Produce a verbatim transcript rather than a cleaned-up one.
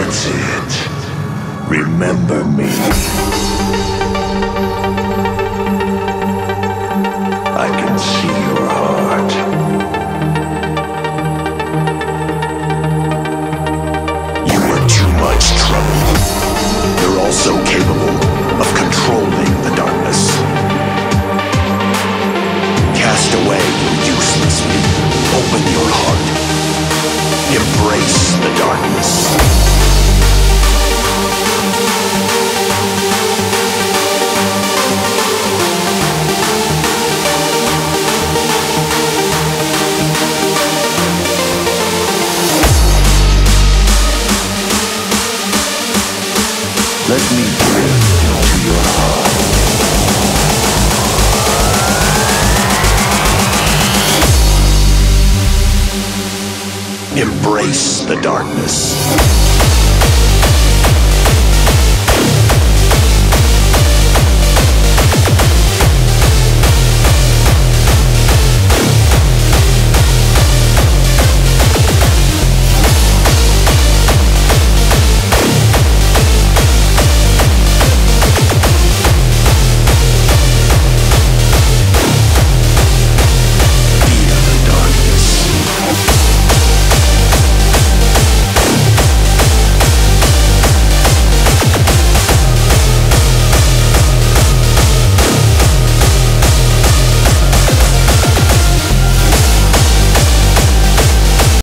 That's it. Remember me. I can see your heart. You were too much trouble. You're also capable of controlling the darkness. Cast away your uselessly. Open your heart. Embrace the darkness. Let me drift into your heart. Embrace the darkness.